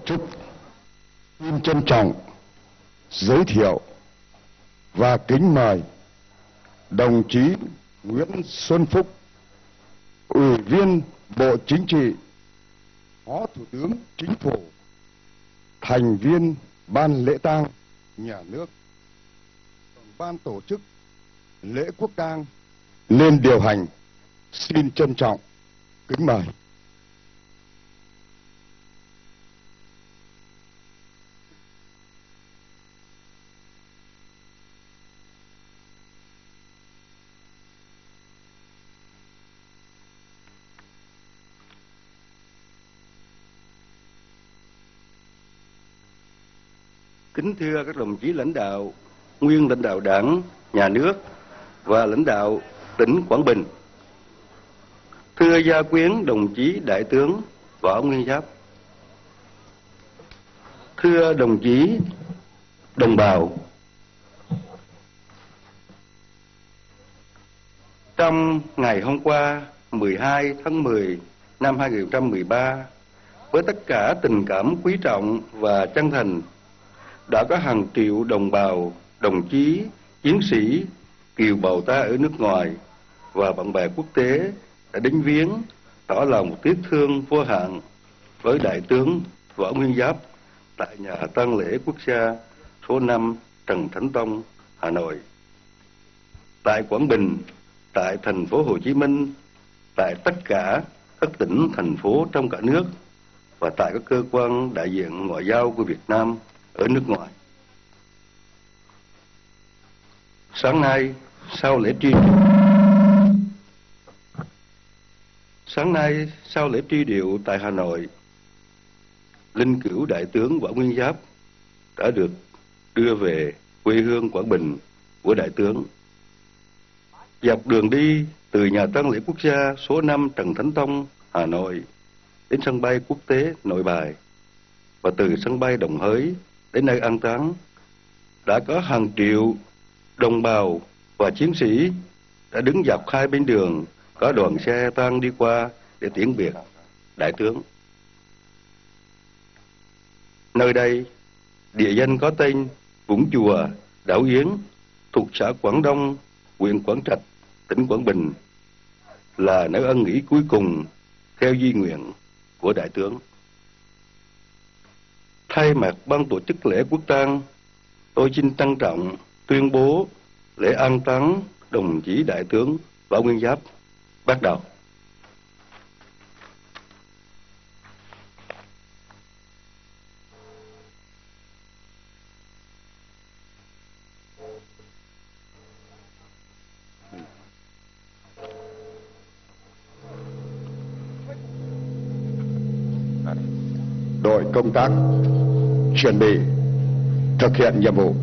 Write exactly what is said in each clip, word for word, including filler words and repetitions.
chức xin trân trọng giới thiệu và kính mời đồng chí Nguyễn Xuân Phúc, Ủy viên Bộ Chính trị, Phó Thủ tướng Chính phủ, thành viên Ban lễ tang nhà nước, ban tổ chức lễ quốc tang lên điều hành. Xin trân trọng kính mời. Kính thưa các đồng chí lãnh đạo, nguyên lãnh đạo Đảng, Nhà nước và lãnh đạo tỉnh Quảng Bình. Thưa gia quyến đồng chí Đại tướng Võ Nguyên Giáp. Thưa đồng chí đồng bào, trong ngày hôm qua mười hai tháng mười năm hai nghìn không trăm mười ba, với tất cả tình cảm quý trọng và chân thành, đã có hàng triệu đồng bào, đồng chí, chiến sĩ, kiều bào ta ở nước ngoài và bạn bè quốc tế đã đến viếng, tỏ lòng tiếc thương vô hạn với Đại tướng Võ Nguyên Giáp tại nhà tang lễ quốc gia số năm Trần Thánh Tông, Hà Nội. Tại Quảng Bình, tại thành phố Hồ Chí Minh, tại tất cả các tỉnh, thành phố trong cả nước và tại các cơ quan đại diện ngoại giao của Việt Nam ở nước ngoài. Sáng nay, sau lễ truy Sáng nay, sau lễ truy điệu tại Hà Nội, linh cữu Đại tướng Võ Nguyên Giáp đã được đưa về quê hương Quảng Bình của Đại tướng. Dọc đường đi từ nhà tang lễ quốc gia số năm Trần Thánh Tông, Hà Nội đến sân bay quốc tế Nội Bài và từ sân bay Đồng Hới đến nơi an táng, đã có hàng triệu đồng bào và chiến sĩ đã đứng dọc hai bên đường, có đoàn xe tang đi qua để tiễn biệt Đại tướng. Nơi đây, địa danh có tên Vũng Chùa, đảo Yến, thuộc xã Quảng Đông, huyện Quảng Trạch, tỉnh Quảng Bình, là nơi an nghỉ cuối cùng theo di nguyện của Đại tướng. Thay mặt ban tổ chức lễ quốc tang, tôi xin trân trọng tuyên bố lễ an táng đồng chí Đại tướng Võ Nguyên Giáp bắt đầu. Đội công tác chuẩn bị thực hiện nhiệm vụ.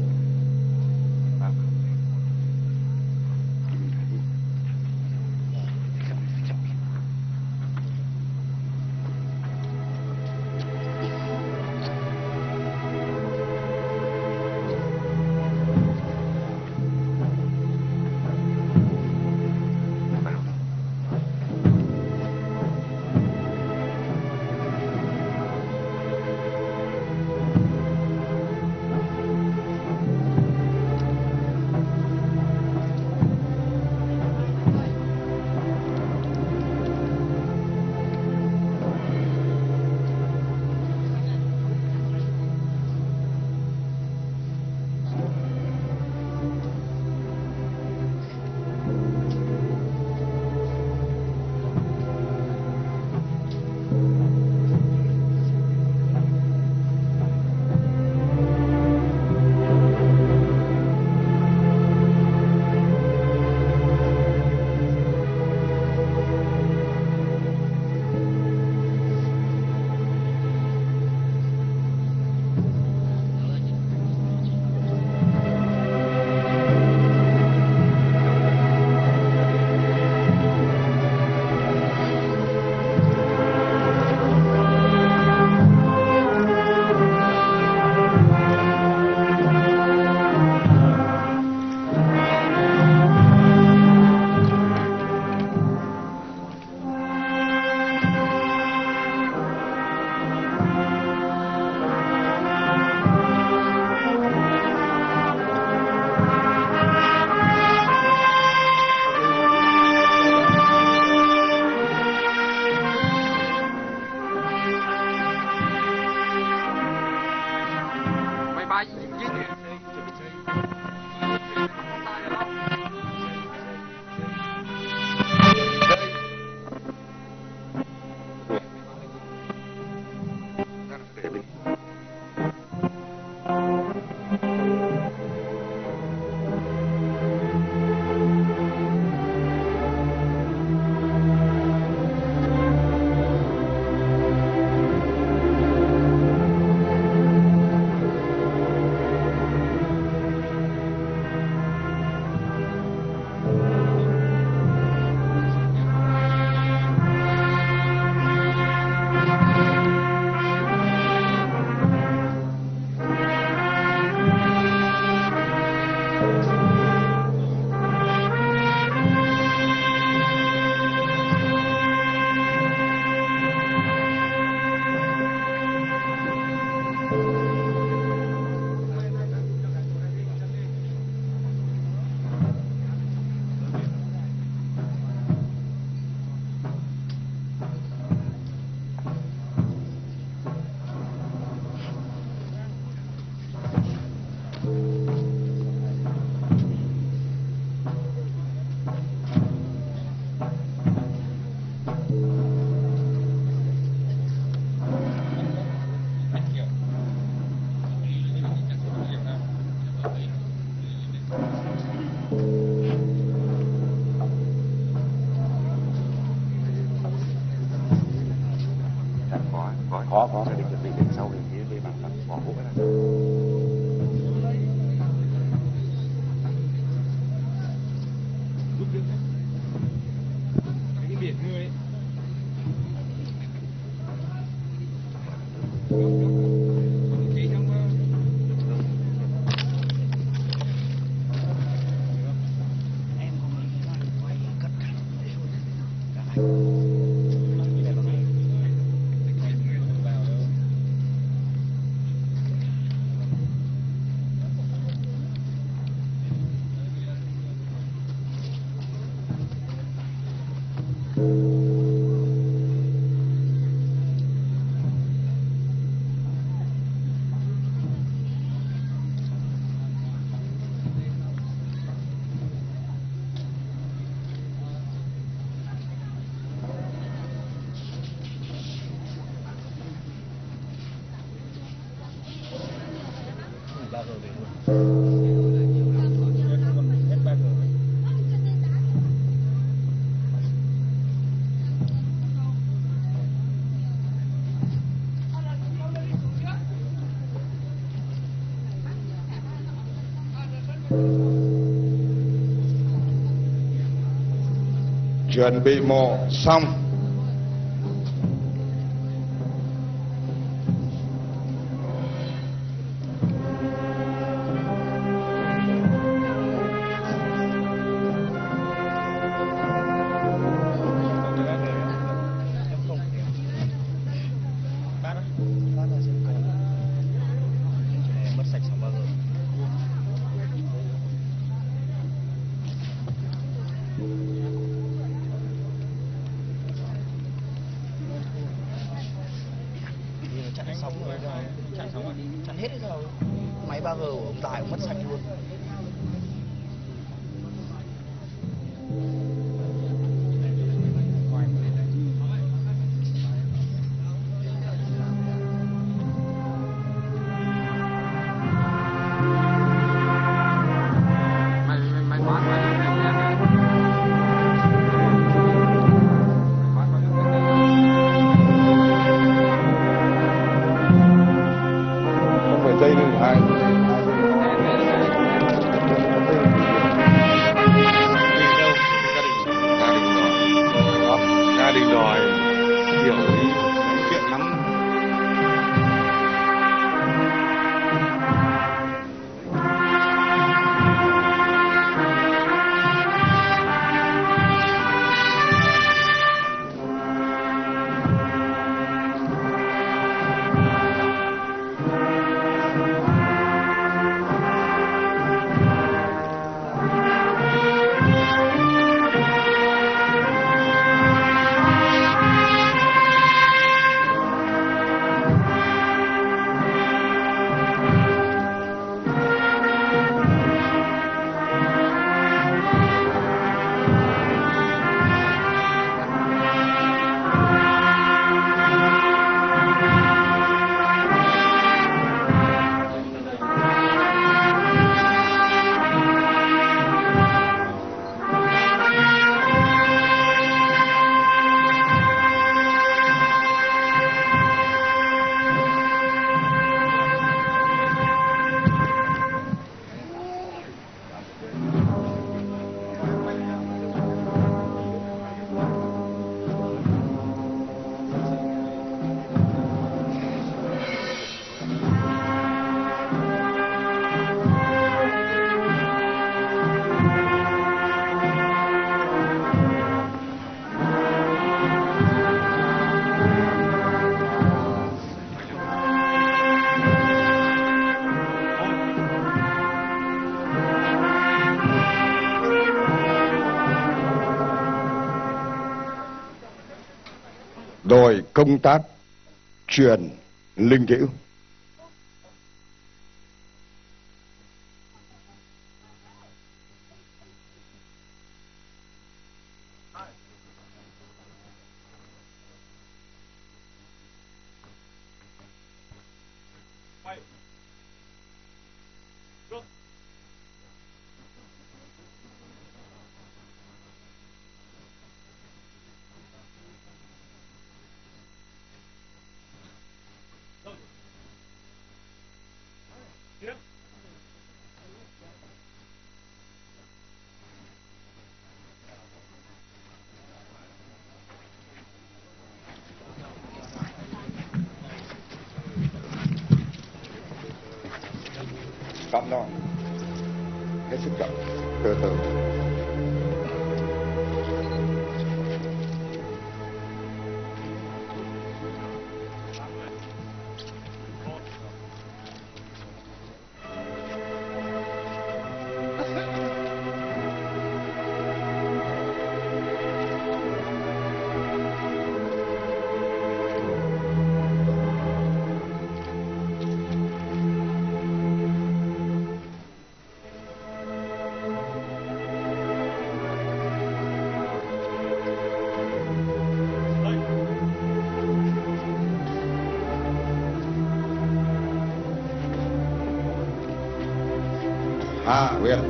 có có Có, có. gia đình chuẩn bị để sau thì phía bên bạn đặt bỏ gỗ ra. Cái biển người ấy. Chuẩn bị mổ xong. Máy ba G của ông Tài cũng mất sạch luôn. Không phải dây nữa, hai Gia đình đòi hiểu ý chuyện lắm. đội công tác truyền linh cữu. Rồi, hết sức chậm, từ từ. À, Huyền.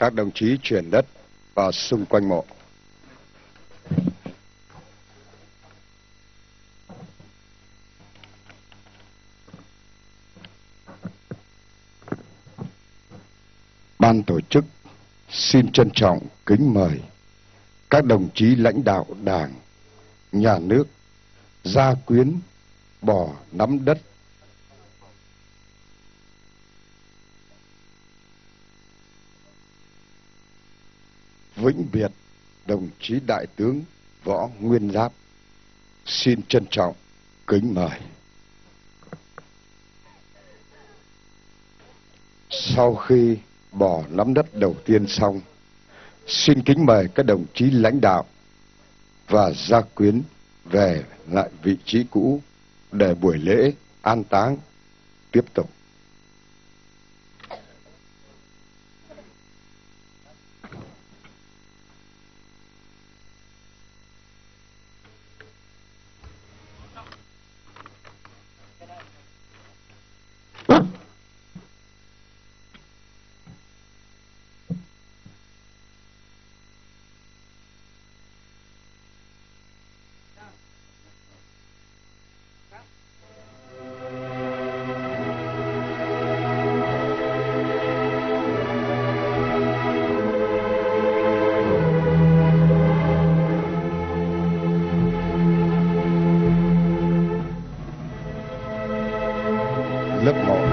các đồng chí chuyển đất vào xung quanh mộ. Ban tổ chức xin trân trọng kính mời các đồng chí lãnh đạo Đảng, Nhà nước, gia quyến bỏ nắm đất. Vĩnh biệt đồng chí Đại tướng Võ Nguyên Giáp. Xin trân trọng kính mời. Sau khi bỏ nắm đất đầu tiên xong, xin kính mời các đồng chí lãnh đạo và gia quyến về lại vị trí cũ để buổi lễ an táng tiếp tục. Lớp một.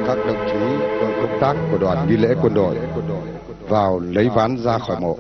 các đồng chí đội công tác của đoàn nghi lễ quân đội vào lấy ván ra khỏi mộ.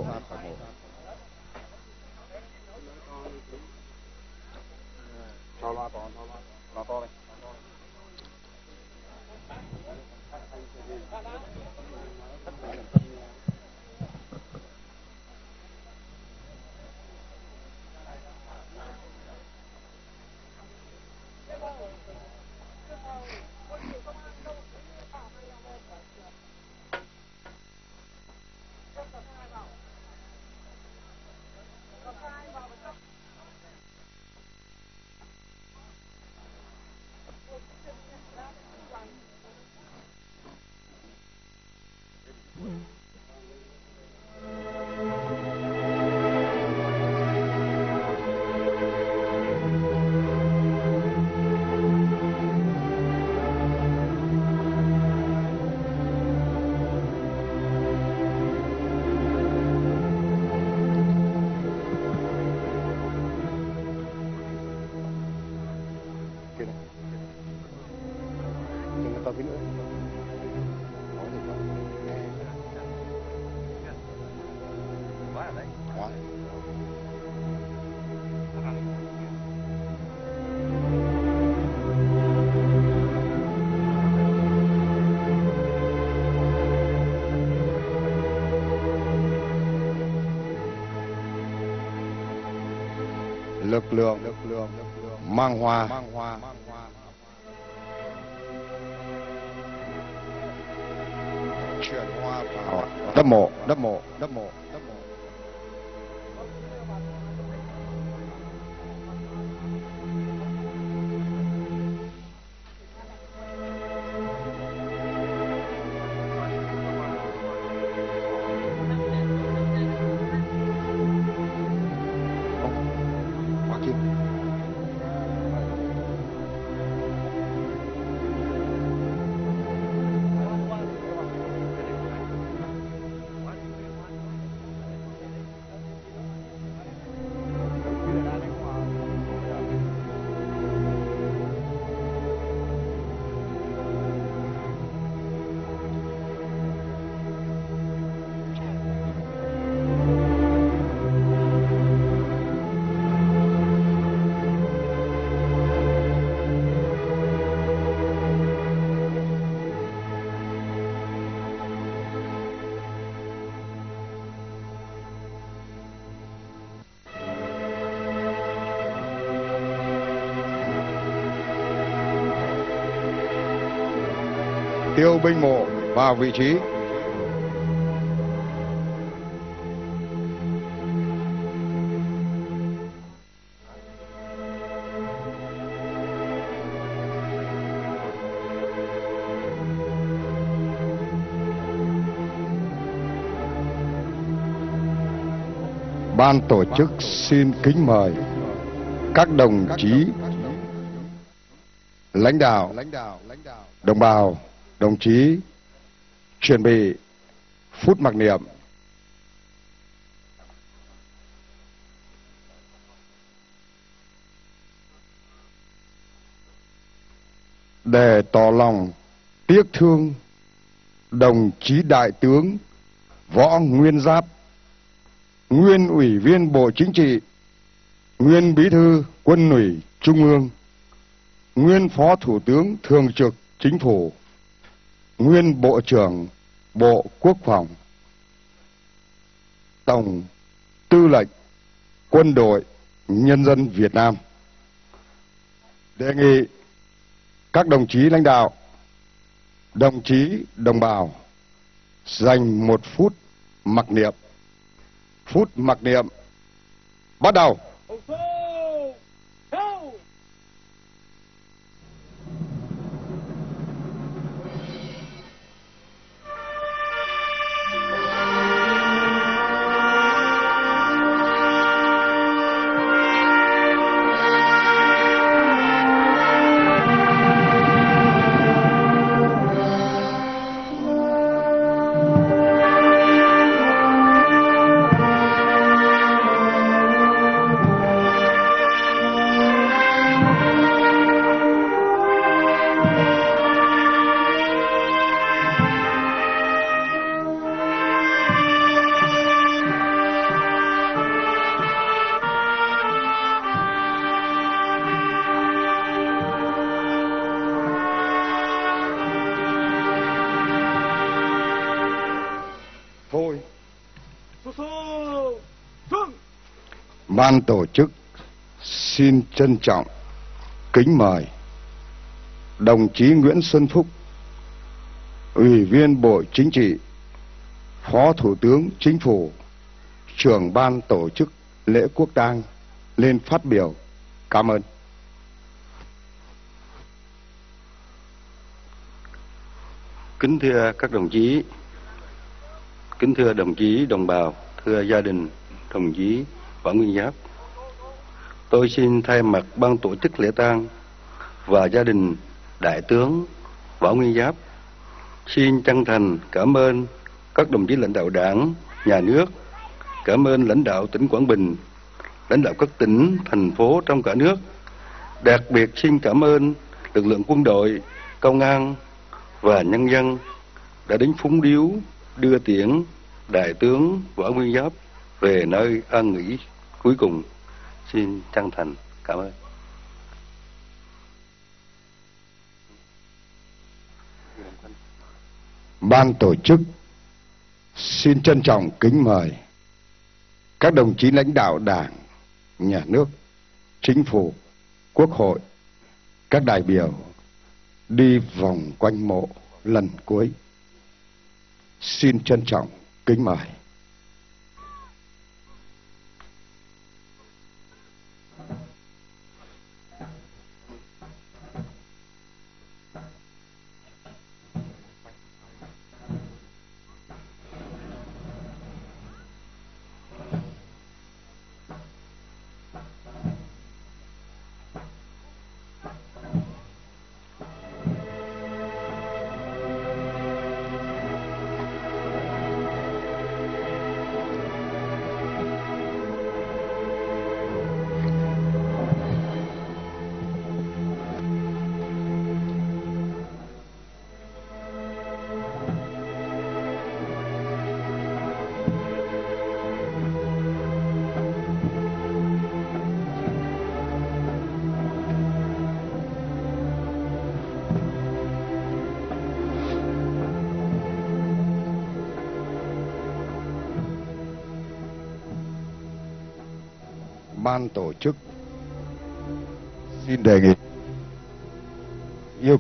Lực lượng mang hoa, chuyển hoa vào đất mộ, đất mộ, đất mộ, đất mộ. Tiêu binh mộ vào vị trí. Ban tổ chức xin kính mời các đồng chí lãnh đạo, đồng bào, đồng chí chuẩn bị phút mặc niệm. Để tỏ lòng tiếc thương đồng chí Đại tướng Võ Nguyên Giáp, nguyên Ủy viên Bộ Chính trị, nguyên Bí thư Quân ủy Trung ương, nguyên Phó Thủ tướng Thường trực Chính phủ, nguyên Bộ trưởng Bộ Quốc phòng, Tổng Tư lệnh Quân đội Nhân dân Việt Nam. Đề nghị các đồng chí lãnh đạo, đồng chí đồng bào dành một phút mặc niệm. Phút mặc niệm bắt đầu. Ban tổ chức xin trân trọng kính mời đồng chí Nguyễn Xuân Phúc, Ủy viên Bộ Chính trị, Phó Thủ tướng Chính phủ, trưởng ban tổ chức lễ quốc tang lên phát biểu cảm ơn. Kính thưa các đồng chí, kính thưa đồng chí đồng bào, thưa gia đình đồng chí Võ Nguyên Giáp, tôi xin thay mặt ban tổ chức lễ tang và gia đình Đại tướng Võ Nguyên Giáp xin chân thành cảm ơn các đồng chí lãnh đạo Đảng, Nhà nước, cảm ơn lãnh đạo tỉnh Quảng Bình, lãnh đạo các tỉnh, thành phố trong cả nước. Đặc biệt xin cảm ơn lực lượng quân đội, công an và nhân dân đã đến phúng điếu đưa tiễn Đại tướng Võ Nguyên Giáp về nơi an nghỉ cuối cùng. Xin chân thành cảm ơn. Ban tổ chức xin trân trọng kính mời các đồng chí lãnh đạo Đảng, Nhà nước, Chính phủ, Quốc hội, các đại biểu đi vòng quanh mộ lần cuối. Xin trân trọng kính mời. Ban tổ chức xin đề nghị yêu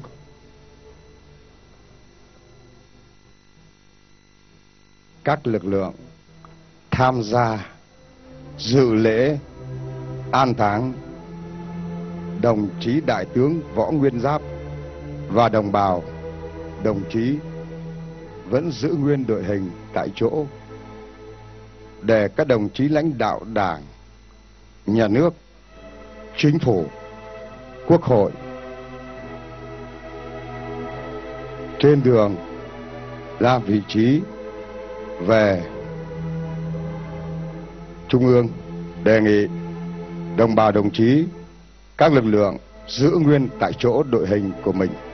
các lực lượng tham gia dự lễ an táng đồng chí Đại tướng Võ Nguyên Giáp và đồng bào đồng chí vẫn giữ nguyên đội hình tại chỗ, để các đồng chí lãnh đạo Đảng, Nhà nước, Chính phủ, Quốc hội trên đường ra vị trí về Trung ương. Đề nghị đồng bào đồng chí các lực lượng giữ nguyên tại chỗ đội hình của mình.